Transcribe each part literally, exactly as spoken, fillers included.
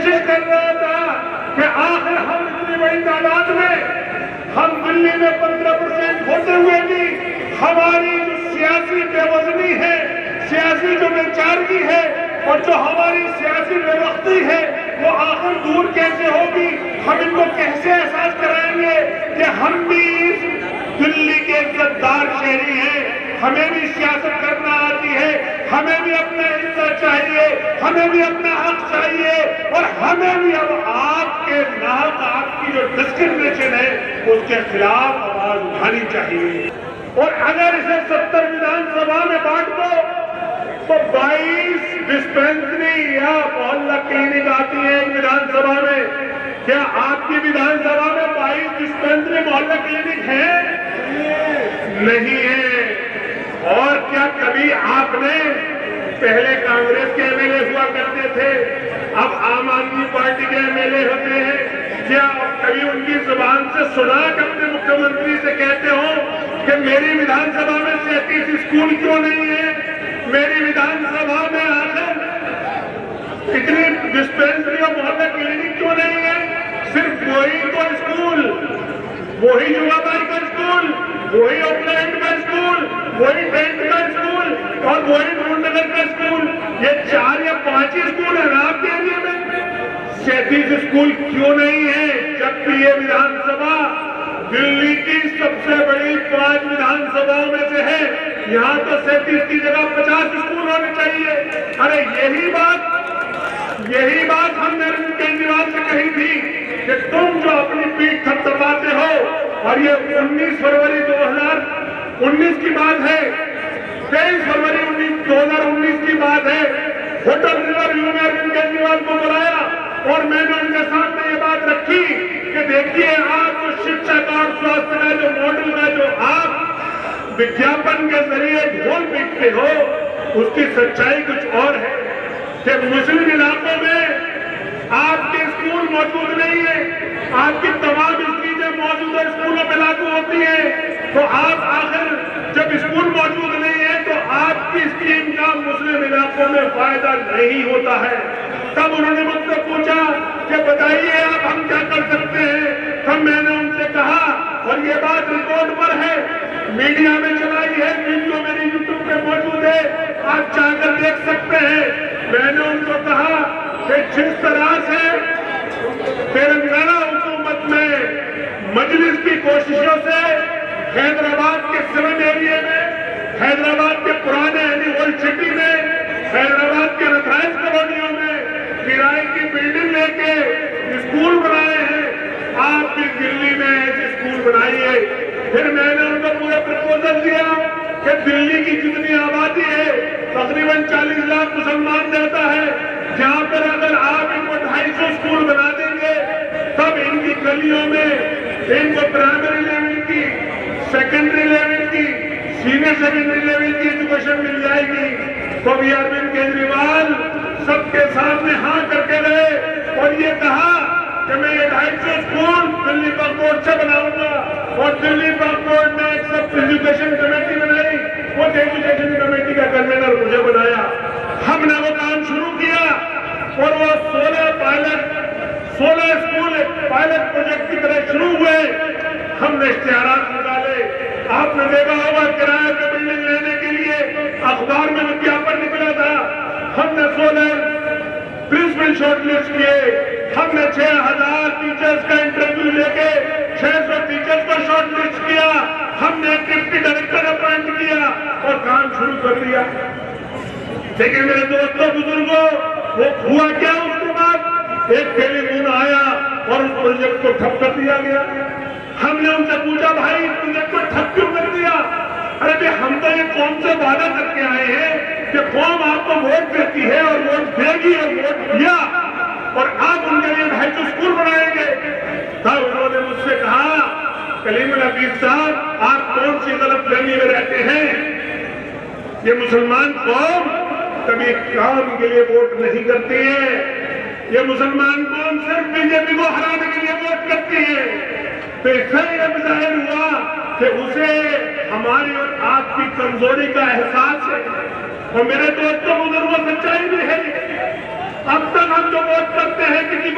کوشش کر رہا تھا کہ آخر ہم اتنی بڑی تعداد میں ہم دلی میں پندرہ پرسینٹ ہوتے ہوئے بھی ہماری جو سیاسی بے وزنی ہے، سیاسی جو بے چارگی ہے اور جو ہماری سیاسی بے وقتی ہے وہ آخر دور کیسے ہوگی؟ ہم ان کو کیسے احساس کرائیں گے کہ ہم بھی دلی کے عزتدار شہری ہیں، ہمیں بھی سیاست کرنا آتی ہے، ہمیں بھی اپنا حصہ چاہیے، ہمیں بھی اپنا حق چاہیے، اور ہمیں بھی اب آپ کے ناحق آپ کی جو ڈسکریمنیشن ہے اس کے خلاف آواز اٹھانی چاہیے۔ اور اگر اسے ستر ودھان سبھا میں بانٹ دو تو بائیس ڈسپینسری یا محلہ کلینک آتی ہے ایک ودھان سبھا میں۔ کیا آپ کی ودھان سبھا میں بائیس ڈسپینسری محلہ کلینک ہیں؟ نہیں ہے۔ اور کیا کبھی آپ نے، پہلے کانگریس کے ایم ایل اے ہوا کرتے تھے، اب عام آدمی پارٹی کے ایم ایل اے ہوتے ہیں، کیا کبھی ان کی زبان سے سنا کہ اپنے مکھیہ منتری سے کہتے ہو کہ میری ودھان سبھا میں سینتیس اسکول کیوں نہیں ہے؟ میری ودھان سبھا میں آخر اتنی ڈسپینسری اور محلہ کلینک کیوں نہیں ہے؟ صرف وہی تو اسکول، وہی یووا بائی کا اسکول، وہی اوپلینڈ کا اسکول، وہی ٹینٹ کا اسکول اور وہی نور نگر کا اسکول، یہ چار یا پانچ ہی اسکول ہیں آپ کے ایریا میں۔ سینتیس اسکول کیوں نہیں ہے؟ جبکہ یہ ودھان سبھا دلی کی سب سے بڑی پانچ ودھان سبھاؤں میں سے ہے، یہاں تو سینتیس کی جگہ پچاس اسکول ہونے چاہیے۔ ارے یہی بات یہی بات ہم نے اروند کیجریوال سے کہی تھی کہ تم جو اپنی پیٹھ تھپتھپاتے ہو، اور یہ انیس فروری دو ہزار انیس کی بات ہے، تیئیس فروری دو ہزار انیس کی بات ہے، ہوٹل ریور ویو میں اروند کیجریوال کو بلایا اور میں نے ان کے سامنے یہ بات رکھی کہ دیکھیے آپ جو شکشا کا اور سواستھ کا جو ماڈل کا جو آپ وگیاپن کے ذریعے ڈھول پیٹتے ہو، اس کی سچائی کچھ اور ہے کہ مسلم علاقوں میں آپ کے اسکول موجود نہیں ہیں، آپ کی تمام اسکیمیں موجودہ اسکولوں میں لاگو ہوتی ہیں، تو آپ آخر جب اسکول موجود نہیں ہے تو آپ کی اسکیم کا مسلم علاقوں میں فائدہ نہیں ہوتا ہے۔ تب انہوں نے مجھ سے پوچھا کہ بتائیے آپ ہم کیا کر سکتے ہیں؟ تب میں نے ان سے کہا، اور یہ بات ریکارڈ پر ہے، میڈیا میں چلائی ہے، ویڈیو میری یوٹیوب پہ موجود ہے، آپ چاہ کر دیکھ سکتے ہیں۔ میں نے ان کو کہا کہ جس طرح سے تلنگانہ حکومت میں مجلس کی کوششوں سے حیدرآباد کے سیون ایریا میں، حیدرآباد کے پرانے یعنی اولڈ سٹی میں، حیدرآباد کے رتھائن کالونیوں میں کرائے کی بلڈنگ لے کے اسکول بنائے ہیں، آپ بھی دلی میں ایسے اسکول بنائیے۔ پھر میں نے ان کو پورا پرپوزل دیا کہ دلی کی جتنی آبادی ہے تقریباً چالیس لاکھ مسلمان رہتا ہے، جہاں پر اگر آپ ان کو ڈھائی سو اسکول بنا دیں گے تب ان کی گلیوں میں ان کو پرائمری لیول کی، سیکنڈری لیول کی، سینئر سیکنڈری لیول کی ایجوکیشن مل جائے گی۔ تو بھی اروند کیجریوال سب کے سامنے ہاں کر کے گئے اور یہ کہا کہ میں یہ ڈھائی سو اسکول دلی وقف بورڈ سے بناؤں گا، اور دلی وقف بورڈ نے ایک سب ایجوکیشن کمیٹی بنائی، وہ ایجوکیشن کمیٹی کا کنوینر مجھے بنایا۔ ہم نے وہ کام شروع کیا اور وہ سولہ پائلٹ سولہ اسکول پائلٹ پروجیکٹ کی طرح شروع ہوئے۔ ہم نے اشتہارات نکالے، آپ نے دیکھا ہوگا کرایہ پہ بلڈنگ لینے کے لیے اخبار میں وگیاپن نکلا تھا۔ ہم نے سولہ پرنسپل شارٹ لسٹ کیے، ہم نے چھ ہزار ٹیچرز کا انٹرویو لے کے چھ سو ٹیچرز کو شارٹ لسٹ کیا، ہم نے ڈپٹی ڈائریکٹر اپوائنٹ کیا اور کام شروع کر دیا۔ لیکن میرے دوستوں بزرگوں، وہ ہوا کیا اس کے بعد؟ ایک ٹیلی فون آیا اور اس پروجیکٹ کو ٹھپ کر دیا گیا۔ ہم نے ان سے پوچھا بھائی اس پروجیکٹ کو ٹھپ کیوں کر دیا؟ ارے بھائی ہم تو یہ قوم سے وعدہ کر کے آئے ہیں کہ قوم آپ کو ووٹ دیتی ہے اور ووٹ دے گی اور ووٹ دیا، اور آپ ان کے لیے ڈھائی سو اسکول بنائیں گے۔ تب انہوں نے مجھ سے کہا کلیم الحفیظ صاحب آپ کون سی غلط فہمی میں رہتے ہیں؟ یہ مسلمان قوم کبھی کام کے لیے ووٹ نہیں کرتی ہے، یہ مسلمان قوم صرف بی جے پی کو ہرانے کے لیے ووٹ کرتی ہے۔ تو اس سے یہ ظاہر ہوا کہ اسے ہماری اور آپ کی کمزوری کا احساس ہے، اور میرے دوستوں بزرگوں سچائی بھی ہے۔ اب تک ہم جو ووٹ کرتے ہیں کسی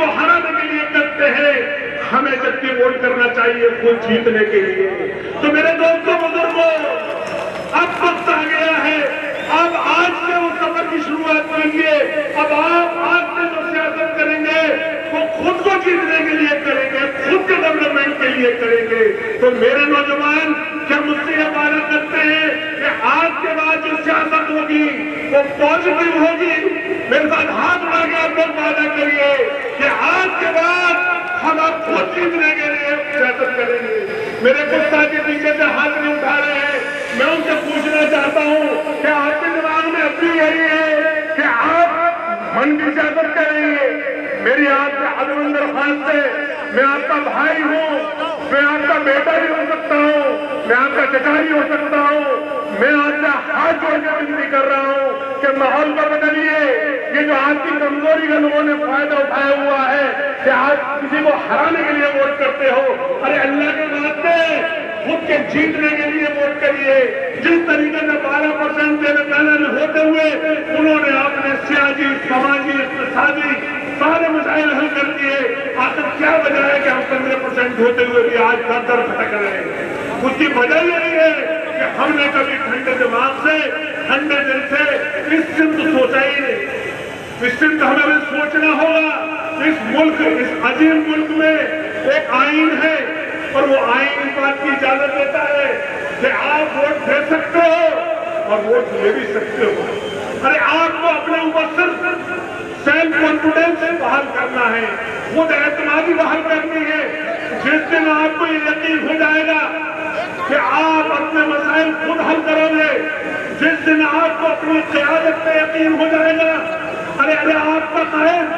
کو ہرانے کے لیے کرتے ہیں، ہمیں جبکہ ووٹ کرنا چاہیے خود جیتنے کے لیے۔ تو میرے دوستوں بزرگوں، اب وقت آ گیا ہے، اب آج سے اس سفر کی شروعات کیجیے۔ اب آپ آج سے جو سیاست کریں گے وہ خود کو جیتنے کے لیے کریں گے، خود کے ڈیولپمنٹ کے لیے کریں گے۔ تو میرے نوجوان کیا مجھ سے یہ وعدہ کرتے ہیں کہ آج کے بعد جو سیاست ہوگی وہ پازیٹیو ہوگی؟ میرے ساتھ ہاتھ اٹھا کے آپ لوگ وعدہ کریے کہ آج کے بعد ہم آپ خود جیتنے کے لیے سیاست کریں گے۔ میرے کچھ ساتھی پیچھے سے ہاتھ نہیں اٹھا رہے ہیں، میں ان سے پوچھنا چاہتا ہوں کہ آپ کے دماغ میں اب بھی یہی ہے کہ آپ من کی سیاست کریں گے؟ میری آپ سے عدوندر خان سے، میں آپ کا بھائی ہوں، میں آپ کا بیٹا بھی ہو سکتا ہوں، میں آپ کا چچا بھی ہو سکتا ہوں، میں آپ سے ہاتھ جوڑ کے ونتی کر رہا ہوں کہ ماحول کو بدلیے۔ یہ جو آپ کی کمزوری کا لوگوں نے فائدہ اٹھایا ہوا ہے کہ آپ کسی کو ہرانے کے لیے ووٹ کرتے ہو، ارے اللہ کے واسطے خود کے جیتنے کے لیے ووٹ کریے۔ جس طریقے سے بارہ پرسنٹ تلنگانہ میں ہوتے ہوئے انہوں نے اپنے سیاسی، سماجی، اقتصادی سارے مسائل حل کر دیے، آخر کیا وجہ ہے کہ ہم پندرہ پرسنٹ ہوتے ہوئے بھی آج در در بھٹک رہے ہیں؟ اس کی وجہ یہی ہے کہ ہم نے کبھی ٹھنڈے دماغ سے، ٹھنڈے دل سے اس سمت سوچا ہی نہیں۔ اس سمت ہمیں بھی سوچنا ہوگا۔ اس ملک، اس عظیم ملک میں ایک آئین ہے اور وہ آئین اس بات کی اجازت دیتا ہے کہ آپ ووٹ دے سکتے ہو اور ووٹ لے بھی سکتے ہو۔ ارے آپ کو اپنے اوپر صرف سیلف کانفیڈنس بحال کرنا ہے، خود اعتمادی بحال کرنی ہے۔ جس دن آپ کو یہ یقین ہو جائے گا کہ آپ اپنے مسائل خود حل کرو گے، جس دن آپ کو اپنی قیادت پہ یقین ہو جائے گا، ارے ارے آپ کا قائد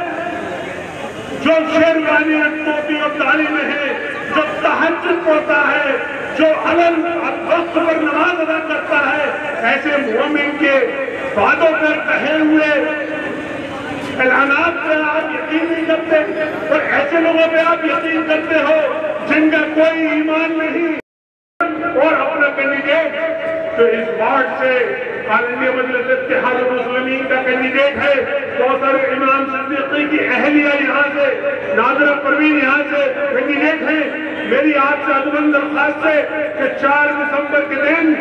جو شیروانی ٹوپی اور داڑھی میں ہے، جو تہجد پڑھتا ہے، جو علم وقت پر نماز ادا کرتا ہے، ایسے مومن کے وعدوں پر کہے ہوئے اعلانات پہ آپ یقین نہیں کرتے، اور ایسے لوگوں پہ آپ یقین کرتے ہو جن کا کوئی ایمان نہیں، اور اپنا کینڈیڈیٹ جو اس وارڈ سے آل انڈیا مجلس اتحاد المسلمین کا کینڈیڈیٹ ہے، کوثر امام صدیقی کی اہلیہ یہاں سے، ناظرہ پروین یہاں سے کینڈیڈیٹ ہیں۔ میری آپ سے عدوند درخواست ہے کہ چار دسمبر کے دن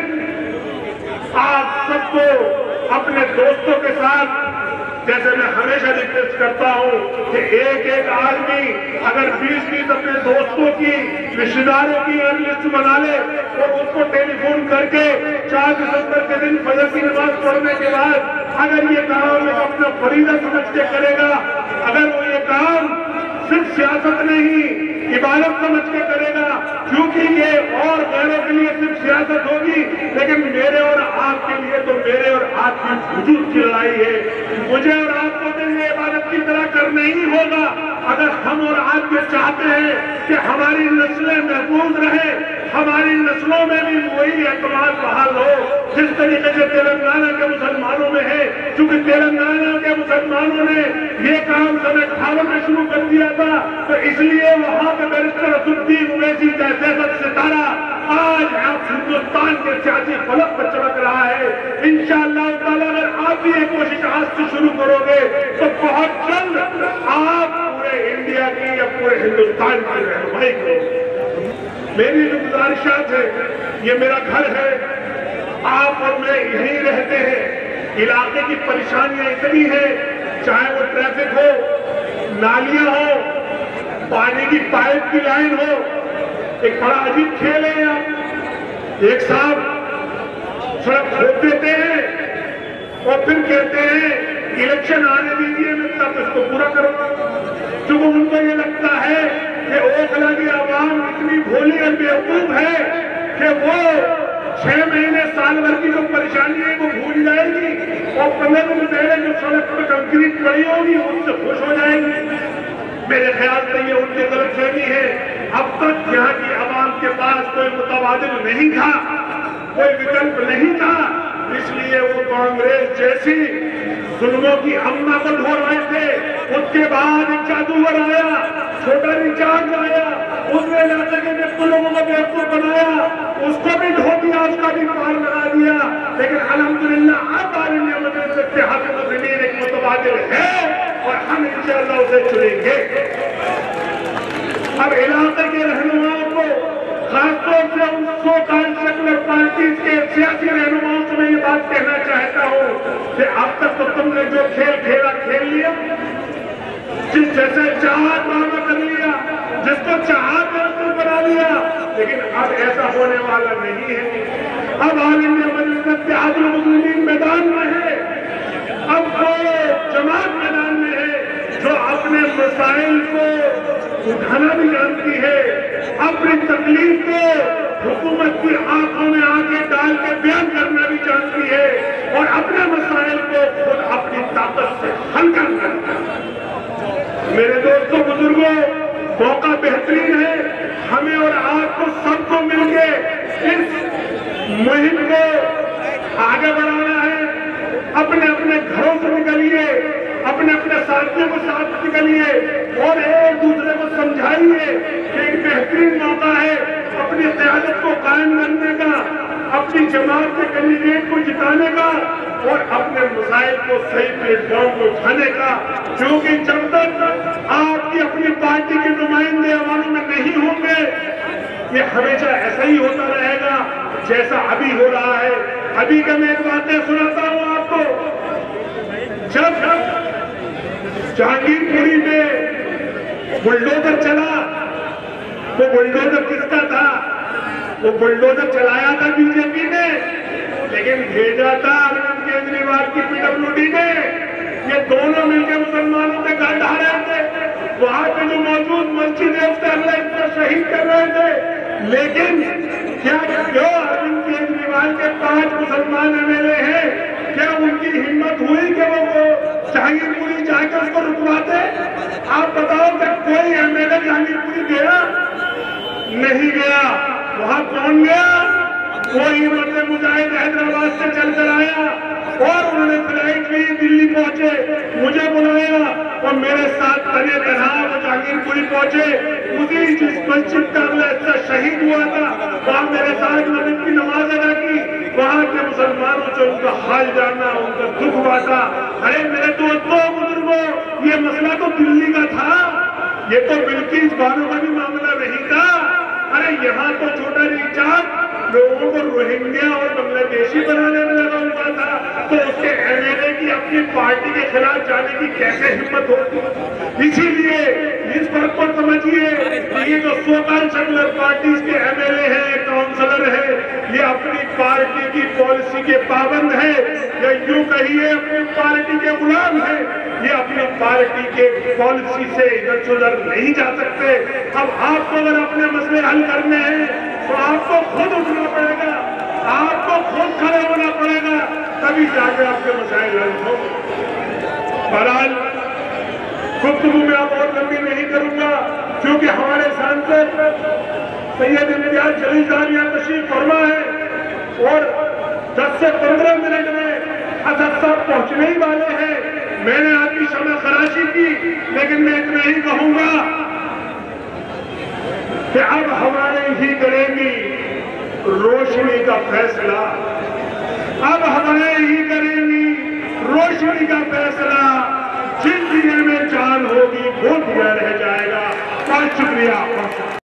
آپ سب کو اپنے دوستوں کے ساتھ، جیسے میں ہمیشہ ریکویسٹ کرتا ہوں کہ ایک ایک آدمی اگر بیس بیس اپنے دوستوں کی، رشتہ داروں کی لسٹ بنا لے اور اس کو ٹیلی فون کر کے چار دسمبر کے دن فجر کی نماز پڑھنے کے بعد اگر یہ کام اپنا فریضہ سمجھ کے کرے گا، اگر وہ یہ کام صرف سیاست نہیں عبادت سمجھ کے کرے گا، کیونکہ یہ اور غیروں کے لیے صرف سیاست ہوگی، لیکن میرے اور آپ کے لیے تو میرے اور آپ کی وجود کی لڑائی ہے۔ مجھے اور آپ کو تو یہ عبادت کی طرح کرنا ہی ہوگا اگر ہم اور آپ یہ چاہتے ہیں کہ ہماری نسلیں محفوظ رہیں، ہماری نسلوں میں بھی وہی اعتماد بحال ہو جس طریقے سے تلنگانہ کے مسلمانوں میں ہے۔ چونکہ تلنگانہ کے مسلمانوں نے یہ کام سن اٹھاون میں شروع کر دیا تھا، تو اس لیے وہاں پہ بیرسٹر اسدالدین اویسی کا سیاست ستارہ آج آپ ہندوستان کے سیاسی فلک پر چمک رہا ہے۔ انشاءاللہ تعالیٰ اگر آپ بھی یہ کوشش آج سے شروع کرو گے تو بہت جلد آپ پورے انڈیا کی یا پورے ہندوستان کی رہنمائی کرو گے۔ میری جو گزارشات ہے، یہ میرا گھر ہے، آپ اور میں یہیں رہتے ہیں، علاقے کی پریشانیاں اتنی ہیں، چاہے وہ ٹریفک ہو، نالیاں ہو، پانی کی پائپ کی لائن ہو۔ ایک بڑا عجیب کھیل ہے آپ، ایک صاحب سڑک کھود دیتے ہیں اور پھر کہتے ہیں الیکشن آنے دیجیے میں تب اس کو پورا کروں گا، چونکہ ان کو یہ لگتا ہے کہ اوکھلا کی عوام اتنی بھولی اور بیوقوف ہے کہ وہ چھ مہینے سال بھر کی جو پریشانی ہے وہ بھول جائے گی اور پندرہ دن پہلے جو سڑک پر کنکریٹ پڑی ہوگی اس سے خوش ہو جائے گی۔ میرے خیال سے یہ ان کی غلط فہمی ہے۔ اب تک یہاں کی عوام کے پاس کوئی متبادل نہیں تھا، کوئی وکلپ نہیں تھا، اس لیے وہ کانگریس جیسی ظلموں کی اماں کو ڈھو رہے تھے۔ اس کے بعد ایک جادوگر آیا، چھوٹا ریچارڈ آیا، اس نے علاقے کے جتنے لوگوں کو بیوقوف بنایا، اس کو بھی ڈھو دیا، اس کا بھی پار لگا دیا۔ لیکن الحمدللہ اب آل انڈیا مجلس اتحاد المسلمین ایک متبادل ہے اور ہم انشاءاللہ اسے چنیں گے۔ اب علاقے کے رہنماؤں کو، خاص طور سے ان سو کال سیکولر پارٹیز کے سیاسی رہنماؤں سے میں یہ بات کہنا چاہتا ہوں کہ اب تک تو تم نے جو کھیل کھیلا کھیل لیا، جس جیسے چاہا ڈرامہ کر لیا، جس کو چاہا کرسل بنا لیا، لیکن اب ایسا ہونے والا نہیں ہے۔ اب عالم مجلس اتحاد المسلمین میدان میں ہے، اب وہ جماعت میدان میں ہے جو اپنے مسائل کو اٹھانا بھی جانتی ہے، اپنی تکلیف کو حکومت کی آنکھوں میں آنکھیں ڈال کے بیان کرنا بھی جانتی ہے، اور اپنے مسائل کو خود اپنی طاقت سے حل کرنا ہے۔ میرے دوستوں بزرگوں، موقع بہترین ہے، ہمیں اور آپ کو سب کو مل کے اس مہم کو آگے بڑھانا ہے۔ اپنے اپنے گھروں سے نکلیے، اپنے اپنے ساتھیوں کو ساتھ نکلیے اور ایک دوسرے کو سمجھائیے کہ ایک بہترین موقع ہے اپنی قیادت کو قائم کرنے کا، اپنی جماعت کے کینڈیڈیٹ کو جتانے کا اور اپنے مسائل کو صحیح پلیٹ فارم کو اٹھانے کا، کیونکہ جب تک آپ کی اپنی پارٹی کے نمائندے عوام میں نہیں ہوں گے، یہ ہمیشہ ایسا ہی ہوتا رہے گا جیسا ابھی ہو رہا ہے۔ ابھی کا میں ایک واقعہ سناتا ہوں آپ کو۔ جب جہانگیر پوری میں بلڈوزر چلا، وہ بلڈوزر کس کا تھا؟ وہ بلڈوزر چلایا تھا بی جے پی نے، لیکن بھیجا تھا اروند کیجریوال کی پی ڈبلیو ڈی نے۔ یہ دونوں مل کے مسلمانوں پہ گاڑ ڈھا رہے تھے، وہاں پہ جو موجود مسجد ہے اس سے اللہ اس پر شہید کر رہے تھے، لیکن کیا جو اروند کیجریوال کے پانچ مسلمان ایم ایل اے ہیں، کیا ان کی ہمت ہوئی کہ وہ جہانگیر پوری جا کے اس کو رکواتے؟ آپ بتاؤ کہ کوئی ایم ایل اے جہانگیر پوری گیا؟ نہیں گیا۔ وہاں کون گیا؟ کوئی مرد مجاہد حیدرآباد سے چل کر آیا اور انہوں نے فلائٹ لی، دلی پہنچے، مجھے بلایا اور میرے ساتھ تنے طرح وہ جہانگیر پوری پہنچے، اسی جس مسجد کا اگلا حصہ شہید ہوا تھا، وہاں میرے ساتھ مغرب کی نماز ادا کی، وہاں کے مسلمانوں سے ان کا حال جاننا، ان کا دکھ باتا۔ ارے میرے دوستوں بزرگوں، یہ مسئلہ تو دلی کا تھا، یہ تو بلکیس بانو کا بھی معاملہ نہیں تھا۔ ارے یہاں تو چھوٹا ریچارڈ لوگوں کو روہنگیا اور بنگلہ دیشی بنانے میں لگا ہوا تھا، تو اس کے ایم ایل اے کی اپنی پارٹی کے خلاف جانے کی کیسے ہمت ہوتی؟ اسی لیے اس فرق کو سمجھیے، یہ جو سو کال سیکولر پارٹیز کے ایم ایل اے ہیں، کاؤنسلر ہیں، یہ اپنی پارٹی کی پالیسی کے پابند ہیں، یا یوں کہیے اپنی پارٹی کے غلام ہیں، یہ اپنی پارٹی کے پالیسی سے ادھر سے ادھر نہیں جا سکتے۔ اب آپ کو اگر اپنے مسئلے حل کرنے ہیں تو آپ کو خود اٹھنا پڑے گا، آپ کو خود کھڑے ہونا پڑے گا، تبھی جا کے آپ کے مسائل حل ہوں۔ بہرحال گفتگو میں آپ اور لمبی نہیں کروں گا، کیونکہ ہمارے سانسد سید امتیاز جلیل صاحب یہاں تشریف فرما ہے اور دس سے پندرہ منٹ میں اسد صاحب پہنچنے ہی والے ہیں۔ میں نے آپ کی شمع خراشی کی، لیکن میں اتنا ہی کہوں گا کہ اب ہمارے ہی کریں گی روشنی کا فیصلہ، اب ہمارے ہی کریں گی روشنی کا فیصلہ۔ جن دیے میں جان ہوگی وہ دیا رہ جائے گا۔ بہت شکریہ۔